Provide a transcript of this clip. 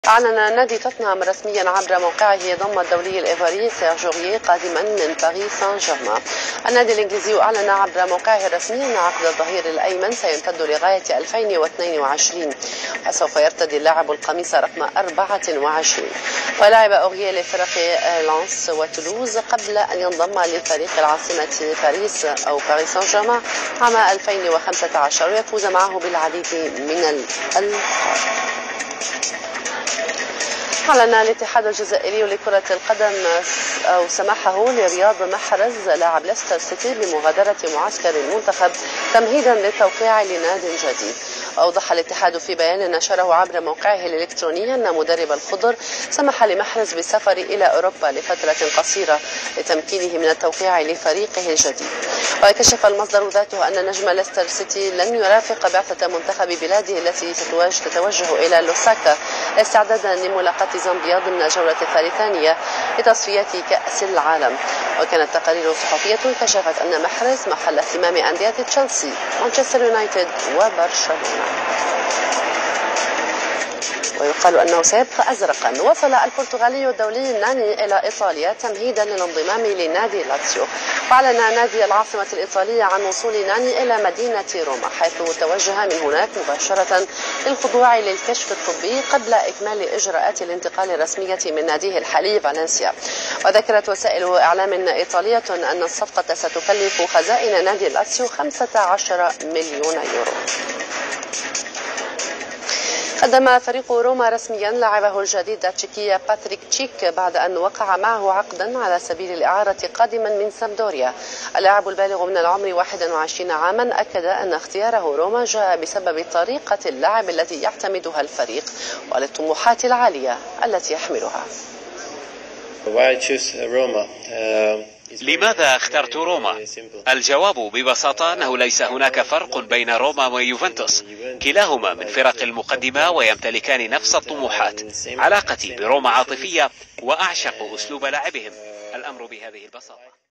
أعلن نادي توتنهام رسميا عبر موقعه ضم الدولي الإيفواري سيرج أورييه قادما من باريس سان جيرمان. النادي الإنجليزي أعلن عبر موقعه الرسمي أن عقد الظهير الأيمن سيمتد لغاية 2022 وسوف يرتدي اللاعب القميص رقم 24. ولعب أورييه لفرق لانس وتولوز قبل أن ينضم لفريق العاصمة باريس أو باريس سان جيرمان عام 2015 ويفوز معه بالعديد من الألقاب. أعلن الاتحاد الجزائري لكرة القدم أو سماحه لرياض محرز لاعب ليستر سيتي بمغادرة معسكر المنتخب تمهيدا للتوقيع لناد جديد. أوضح الاتحاد في بيان نشره عبر موقعه الإلكتروني أن مدرب الخضر سمح لمحرز بالسفر إلى أوروبا لفترة قصيرة لتمكينه من التوقيع لفريقه الجديد. وكشف المصدر ذاته أن نجم ليستر سيتي لن يرافق بعثة منتخب بلاده التي تتوجه إلى لوساكا استعدادا لملاقاة زامبيا ضمن الجولة الثانية لتصفيات كأس العالم. وكانت تقارير صحفية كشفت أن محرز محل اهتمام أندية تشيلسي، مانشستر يونايتد وبرشلونة. ويقال أنه سيبقى أزرقا. وصل البرتغالي الدولي ناني إلى إيطاليا تمهيدا للانضمام لنادي لاتسيو. وأعلن نادي العاصمة الإيطالية عن وصول ناني إلى مدينة روما حيث توجه من هناك مباشرة للخضوع للكشف الطبي قبل إكمال إجراءات الانتقال الرسمية من ناديه الحالي فالنسيا. وذكرت وسائل إعلام إيطالية أن الصفقة ستكلف خزائن نادي لاتسيو 15 مليون يورو. قدم فريق روما رسميا لاعبه الجديد التشيكي باتريك تشيك بعد أن وقع معه عقدا على سبيل الإعارة قادما من سامدوريا. اللاعب البالغ من العمر 21 عاما أكد أن اختياره روما جاء بسبب طريقة اللعب التي يعتمدها الفريق وللطموحات العالية التي يحملها. لماذا اخترت روما؟ الجواب ببساطة أنه ليس هناك فرق بين روما ويوفنتوس، كلاهما من فرق المقدمة ويمتلكان نفس الطموحات. علاقتي بروما عاطفية وأعشق أسلوب لعبهم، الأمر بهذه البساطة.